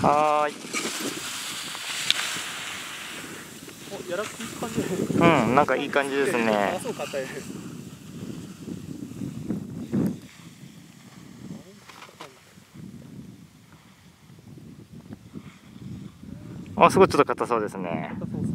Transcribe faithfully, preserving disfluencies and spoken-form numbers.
はーい。 お、やらくいい感じ。 うん、なんかいい感じですね。 あ、そう硬い。 あ、すごいちょっと硬そうですね。 硬そうです。